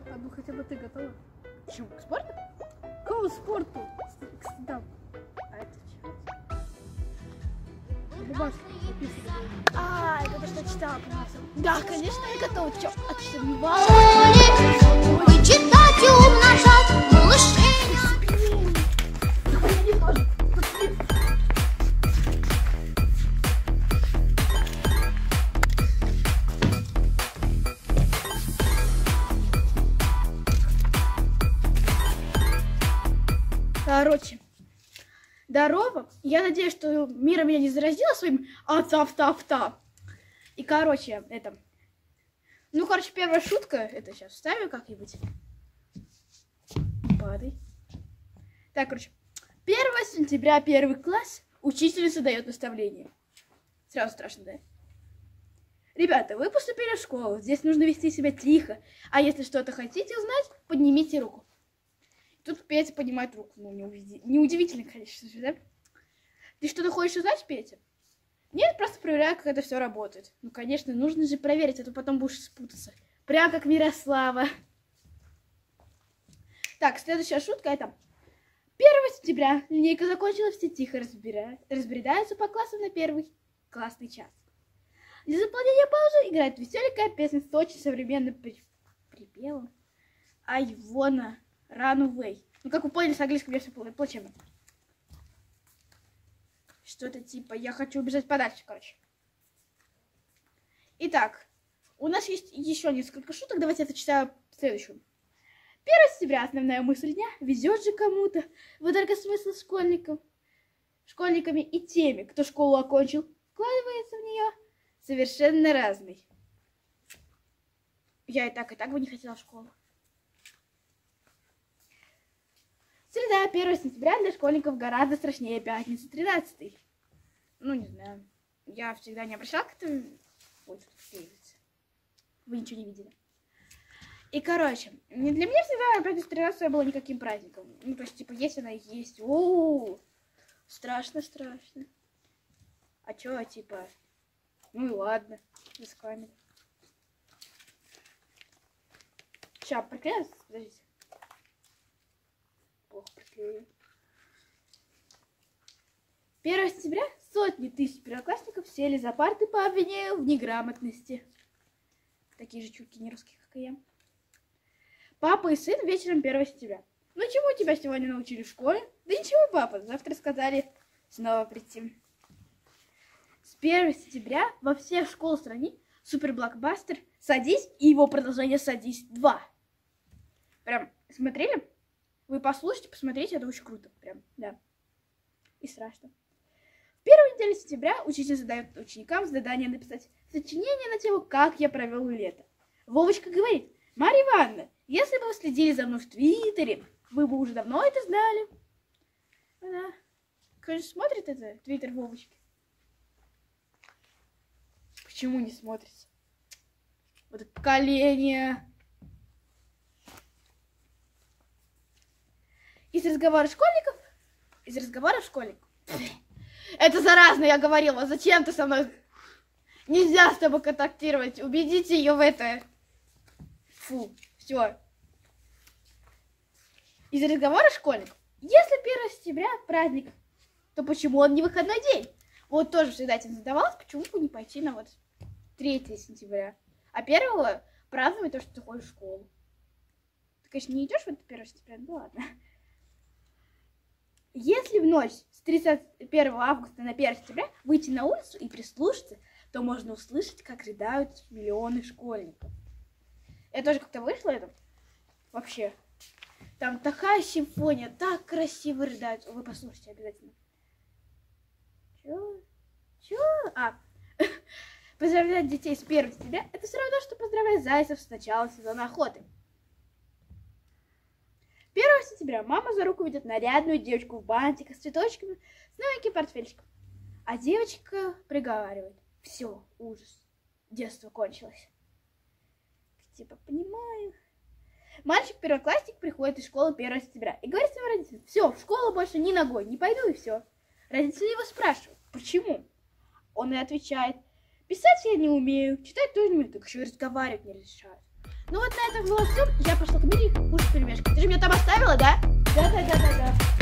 А ну хотя бы ты готова? К чему? К спорту? К какому спорту? К стендапу. А это чего? На бумажке написано. А, это то, что читала, по-моему. Да, конечно, я готова. Ты что, а ты что, не Вычитать и умножать малышей. Короче, здорово. Я надеюсь, что Мира меня не заразила своим ата-авта-авта. И, короче, это... Ну, короче, первая шутка. Это сейчас вставлю как-нибудь. Падай. Так, короче. 1 сентября, 1 класс. Учительница дает наставление. Сразу страшно, да? Ребята, вы поступили в школу. Здесь нужно вести себя тихо. А если что-то хотите узнать, поднимите руку. Тут Петя поднимает руку. Ну, неудивительно, конечно же, да? Ты что-то хочешь узнать, Петя? Нет, просто проверяю, как это все работает. Ну, конечно, нужно же проверить, а то потом будешь спутаться. Прям как Мирослава. Так, следующая шутка это... 1 сентября. Линейка закончилась, все тихо разбредаются по классам на первый классный час. Для заполнения паузы играет веселенькая песня с очень современным припевом. I wanna run away. Ну, как вы поняли, с английским я все плачевно. Что-то типа «я хочу убежать подальше», короче. Итак, у нас есть еще несколько шуток. Давайте я зачитаю следующую. 1 сентября. Основная мысль дня. Везет же кому-то. Вот только смысл школьниками и теми, кто школу окончил, вкладывается в нее, совершенно разный. Я и так бы не хотела в школу. Среда, 1 сентября для школьников гораздо страшнее пятницы, 13. Ну, не знаю. Я всегда не обращала к этому. Ой, тут клеится. Вы ничего не видели. И, короче, для меня всегда пятница, 13 было никаким праздником. Ну, то есть, типа, есть она и есть. О, страшно. А чё, типа, ну и ладно, без камеры. Сейчас, приклеилась? Подождите. Плохо приклею. 1 сентября сотни тысяч первоклассников сели за парты по обвинению в неграмотности. Такие же чурки не русские, как и я. Папа и сын вечером 1 сентября. Ну чему тебя сегодня научили в школе? Да ничего, папа, завтра сказали снова прийти. С 1 сентября во всех школах страны суперблокбастер «Садись» и его продолжение «Садись 2». Прям, смотрели? Вы послушайте, посмотрите, это очень круто. Прям, да. И страшно. В первую неделю сентября учитель задает ученикам задание написать сочинение на тему «Как я провел лето». Вовочка говорит: Марья Ивановна, если бы вы следили за мной в Твиттере, вы бы уже давно это знали. Да. Конечно, смотрит это Твиттер Вовочки. Почему не смотрите? Вот это поколение. Из разговора школьников. Это заразно, я говорила. Зачем ты со мной? Нельзя с тобой контактировать. Убедите ее в это. Фу, все. Из разговора школьников. Если 1 сентября праздник, то почему он не выходной день? Вот тоже всегда этим задавалась, почему бы не пойти на вот 3 сентября. А 1 праздновать то, что ты ходишь в школу. Ты, конечно, не идешь в это 1 сентября, ну ладно. Если в ночь с 31 августа на 1 сентября выйти на улицу и прислушаться, то можно услышать, как рыдают миллионы школьников. Я тоже как-то вышла, это вообще. Там такая симфония, так красиво рыдают. Вы послушайте обязательно. Чё? Поздравлять детей с 1 сентября — это все равно, что поздравлять зайцев с начала сезона охоты. 1 сентября мама за руку ведет нарядную девочку в бантиках с цветочками, с новеньким портфельчиком. А девочка приговаривает: все, ужас, детство кончилось. Типа, понимаю. Мальчик-первоклассник приходит из школы 1 сентября и говорит своим родителям: все, в школу больше ни ногой, не пойду и все. Родители его спрашивают: почему? Он и отвечает: писать я не умею, читать тоже не умею, так еще и разговаривать не разрешают. Ну вот на этом было все. Я пошла к Мире кушать пельмешки. Ты же меня там оставила, да? Да.